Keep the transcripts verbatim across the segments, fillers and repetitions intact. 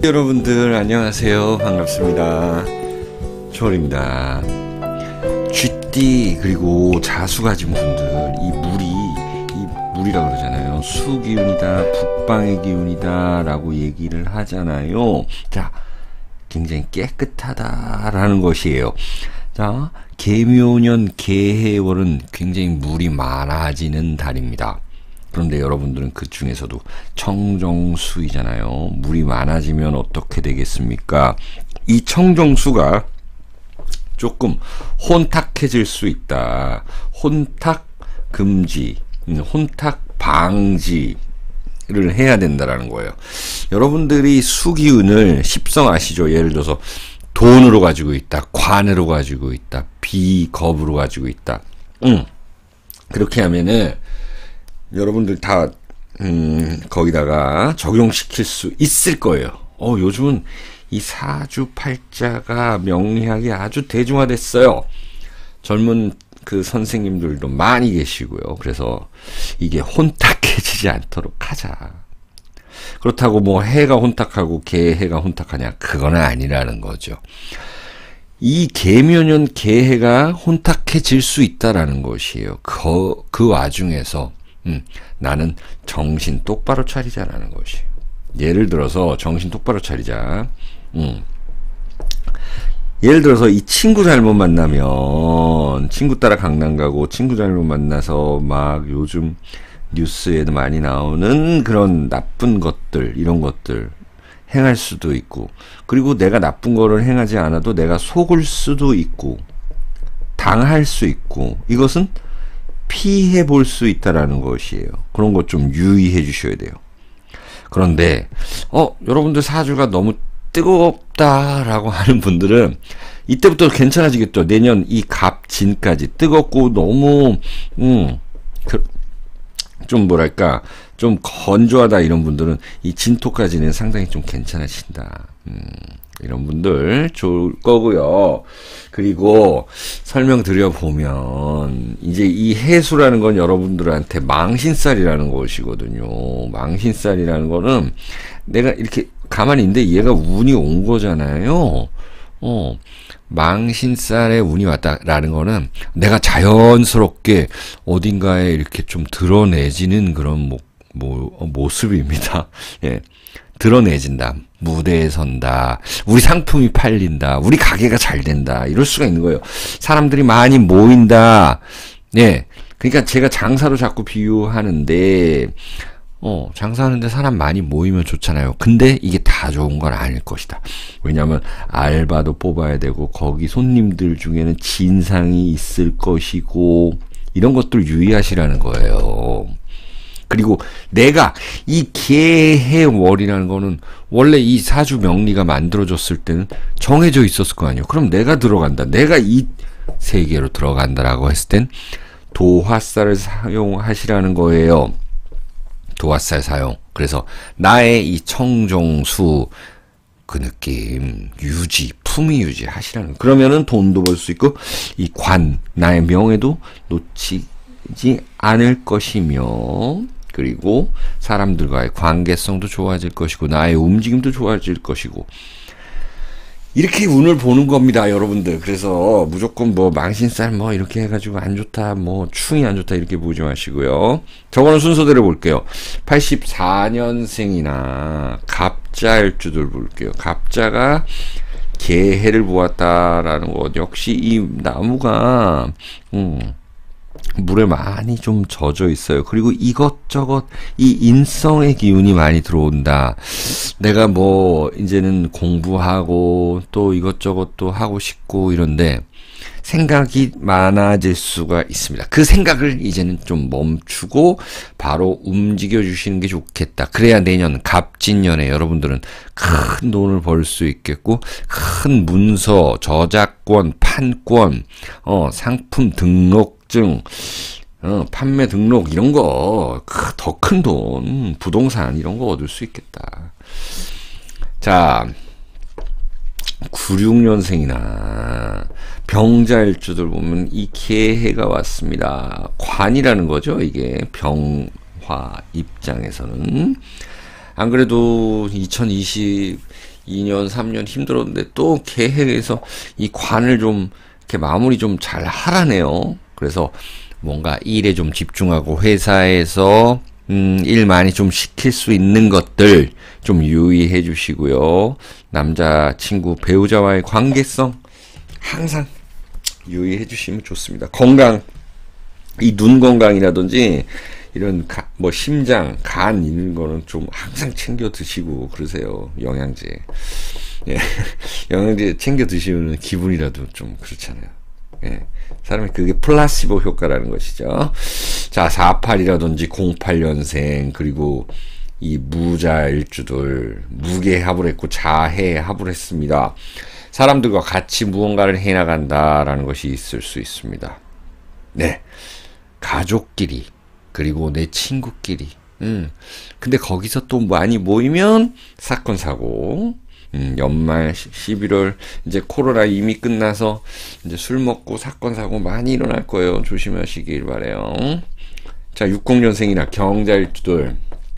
여러분들 안녕하세요. 반갑습니다. 초월입니다. 쥐띠 그리고 자수 가진 분들, 이 물이 이 물이라 그러잖아요. 수 기운이다, 북방의 기운이다 라고 얘기를 하잖아요. 자, 굉장히 깨끗하다라는 것이에요. 자, 개묘년 개해월은 굉장히 물이 많아지는 달입니다. 그런데 여러분들은 그 중에서도 청정수이잖아요. 물이 많아지면 어떻게 되겠습니까? 이 청정수가 조금 혼탁해질 수 있다. 혼탁 금지, 혼탁 방지를 해야 된다라는 거예요. 여러분들이 수기운을 십성 아시죠? 예를 들어서 돈으로 가지고 있다, 관으로 가지고 있다, 비겁으로 가지고 있다. 응. 그렇게 하면은 여러분들 다 음, 거기다가 적용시킬 수 있을 거예요. 어, 요즘은 이 사주팔자가 명리학이 아주 대중화됐어요. 젊은 그 선생님들도 많이 계시고요. 그래서 이게 혼탁해지지 않도록 하자. 그렇다고 뭐 해가 혼탁하고 개해가 혼탁하냐? 그건 아니라는 거죠. 이 개묘년 개해가 혼탁해질 수 있다라는 것이에요. 그, 그 와중에서 음, 나는 정신 똑바로 차리자라는 것이에요. 예를 들어서 정신 똑바로 차리자. 음. 예를 들어서 이 친구 잘못 만나면 친구 따라 강남 가고 친구 잘못 만나서 막 요즘 뉴스에도 많이 나오는 그런 나쁜 것들, 이런 것들 행할 수도 있고, 그리고 내가 나쁜 거를 행하지 않아도 내가 속을 수도 있고 당할 수 있고, 이것은 피해 볼 수 있다라는 것이에요. 그런 것 좀 유의해 주셔야 돼요. 그런데 어 여러분들 사주가 너무 뜨겁다라고 하는 분들은 이때부터 괜찮아지겠죠. 내년 이 갑진까지 뜨겁고 너무 음, 그, 좀 뭐랄까 좀 건조하다 이런 분들은 이 진토까지는 상당히 좀 괜찮아진다. 음, 이런 분들 좋을 거고요. 그리고 설명드려 보면 이제 이 해수라는 건 여러분들한테 망신살이라는 것이거든요. 망신살이라는 거는 내가 이렇게 가만히 있는데 얘가 운이 온 거잖아요. 어, 망신살에 운이 왔다라는 거는 내가 자연스럽게 어딘가에 이렇게 좀 드러내지는 그런 모, 모, 모습입니다. 예. 드러내진다. 무대에 선다. 우리 상품이 팔린다. 우리 가게가 잘 된다. 이럴 수가 있는 거예요. 사람들이 많이 모인다. 예. 그러니까 제가 장사로 자꾸 비유하는데, 어, 장사하는데 사람 많이 모이면 좋잖아요. 근데 이게 다 좋은 건 아닐 것이다. 왜냐하면 알바도 뽑아야 되고, 거기 손님들 중에는 진상이 있을 것이고, 이런 것들 유의하시라는 거예요. 그리고 내가 이 개해월이라는 거는 원래 이 사주 명리가 만들어졌을 때는 정해져 있었을 거 아니에요. 그럼 내가 들어간다. 내가 이 세계로 들어간다라고 했을 땐 도화살을 사용하시라는 거예요. 도화살 사용. 그래서 나의 이 청정수 그 느낌 유지, 품위 유지 하시라는 거예요. 그러면은 돈도 벌 수 있고 이 관, 나의 명예도 놓치지 않을 것이며, 그리고 사람들과의 관계성도 좋아질 것이고 나의 움직임도 좋아질 것이고, 이렇게 운을 보는 겁니다, 여러분들. 그래서 무조건 뭐 망신살 뭐 이렇게 해가지고 안 좋다, 뭐 충이 안 좋다 이렇게 보지 마시고요. 저거는 순서대로 볼게요. 팔십사 년생이나 갑자일주들 볼게요. 갑자가 개해를 보았다라는 것, 역시 이 나무가 음 물에 많이 좀 젖어 있어요. 그리고 이것저것 이 인성의 기운이 많이 들어온다. 내가 뭐 이제는 공부하고 또 이것저것 또 하고 싶고 이런데 생각이 많아질 수가 있습니다. 그 생각을 이제는 좀 멈추고 바로 움직여 주시는 게 좋겠다. 그래야 내년 갑진년에 여러분들은 큰 돈을 벌 수 있겠고, 큰 문서, 저작권, 판권, 어, 상품 등록증, 어, 판매 등록 이런 거 더 큰 돈, 부동산 이런 거 얻을 수 있겠다. 자, 구십육 년생이나 병자일주들 보면 이 개해가 왔습니다. 관이라는 거죠. 이게 병화 입장에서는. 안 그래도 이천이십 이 년, 삼 년 힘들었는데 또 계획에서 이 관을 좀 이렇게 마무리 좀 잘 하라네요. 그래서 뭔가 일에 좀 집중하고 회사에서 음, 일 많이 좀 시킬 수 있는 것들 좀 유의해 주시고요. 남자친구, 배우자와의 관계성 항상 유의해 주시면 좋습니다. 건강, 이 눈 건강이라든지 이런 가, 뭐 심장, 간 이런 거는 좀 항상 챙겨 드시고 그러세요. 영양제. 예. 영양제 챙겨 드시면 기분이라도 좀 그렇잖아요. 예. 사람이 그게 플라시보 효과라는 것이죠. 자, 사십팔이라든지 공팔 년생, 그리고 이 무자일주들, 무게 합을 했고 자해 합을 했습니다. 사람들과 같이 무언가를 해나간다라는 것이 있을 수 있습니다. 네. 가족끼리, 그리고 내 친구끼리. 음. 근데 거기서 또 많이 모이면 사건, 사고. 음, 연말 십일월 이제 코로나 이미 끝나서 이제 술 먹고 사건 사고 많이 일어날 거예요. 조심하시길 바래요. 자, 육십 년생이나 경자일주들.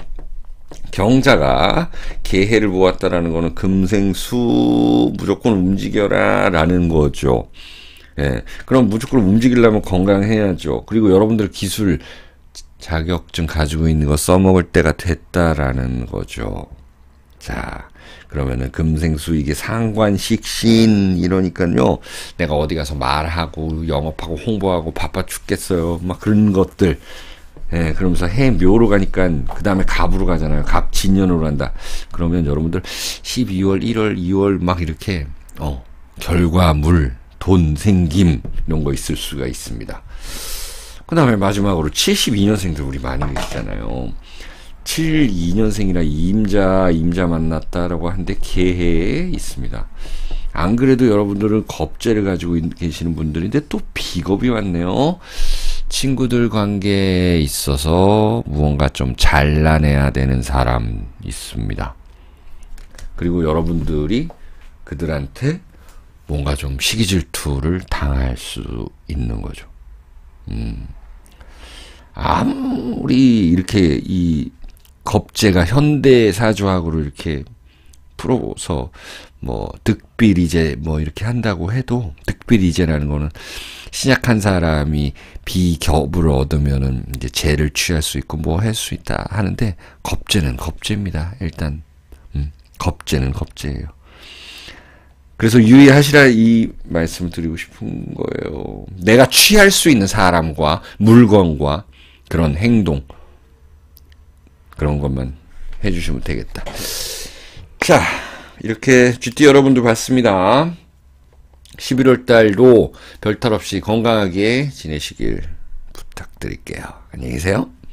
경자가 개해를 보았다라는 거는 금생수 무조건 움직여라 라는 거죠. 예. 그럼 무조건 움직이려면 건강해야죠. 그리고 여러분들 기술 자격증 가지고 있는 거 써먹을 때가 됐다라는 거죠. 자, 그러면은 금생수 이게 상관식신 이러니까요. 내가 어디 가서 말하고 영업하고 홍보하고 바빠 죽겠어요. 막 그런 것들. 예, 그러면서 해 묘로 가니까 그 다음에 갑으로 가잖아요. 갑 진년으로 간다. 그러면 여러분들 십이월, 일월, 이월 막 이렇게 어 결과물, 돈 생김 이런 거 있을 수가 있습니다. 그 다음에 마지막으로 칠십이 년생들 우리 많이 계시잖아요. 칠십이 년생이라 임자, 임자 만났다라고 하는데 개해에 있습니다. 안 그래도 여러분들은 겁재를 가지고 계시는 분들인데 또 비겁이 왔네요. 친구들 관계에 있어서 무언가 좀 잘라내야 되는 사람 있습니다. 그리고 여러분들이 그들한테 뭔가 좀 시기질투를 당할 수 있는 거죠. 음. 아무리 이렇게 이 겁재가 현대사주학으로 이렇게 풀어서 뭐 득비리제 뭐 이렇게 한다고 해도 득비리제라는 거는 신약한 사람이 비겹을 얻으면은 이제 죄를 취할 수 있고 뭐 할 수 있다 하는데 겁재는 겁재입니다. 일단 음, 겁재는 겁재예요. 그래서 유의하시라 이 말씀을 드리고 싶은 거예요. 내가 취할 수 있는 사람과 물건과 그런 행동 그런 것만 해주시면 되겠다. 자, 이렇게 쥐띠 여러분들 봤습니다. 십일월 달도 별탈 없이 건강하게 지내시길 부탁드릴게요. 안녕히 계세요.